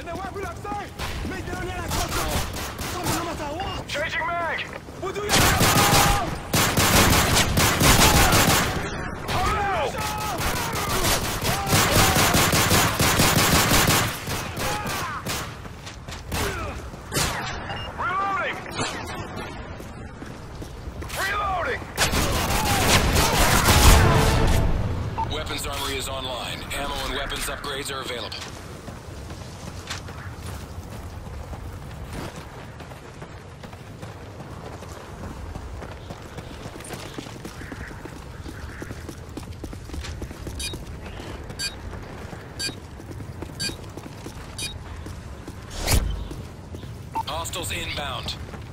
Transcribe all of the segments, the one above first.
Changing mag! Weapons armory is online. Ammo and weapons upgrades are available. Hostiles inbound.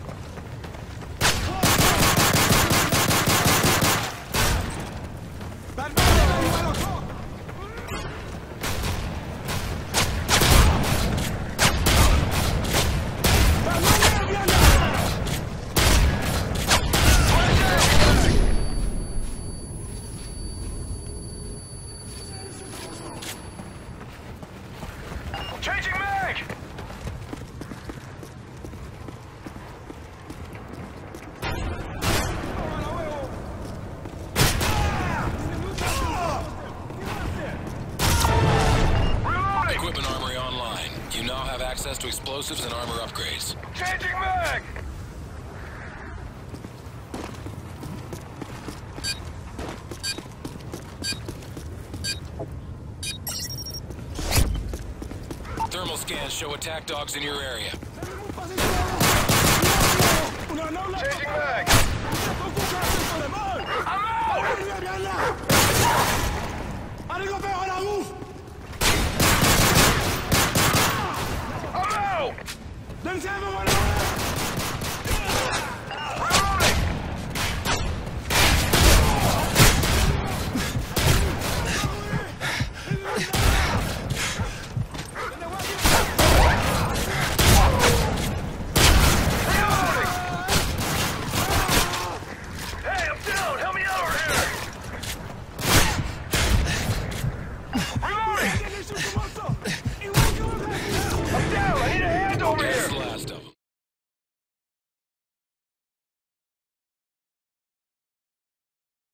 Changing mag! Equipment armory online. You now have access to explosives and armor upgrades. Changing mag! Thermal scans show attack dogs in your area. Changing mag! I'm out! I'm out!